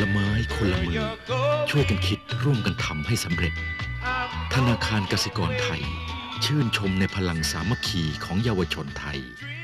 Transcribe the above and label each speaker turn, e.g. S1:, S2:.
S1: ไม้คนละมือช่วยกันคิดร่วมกันทำให้สำเร็จธนาคารกสิกรไทยชื่นชมในพลังสามัคคีของเยาวชนไทย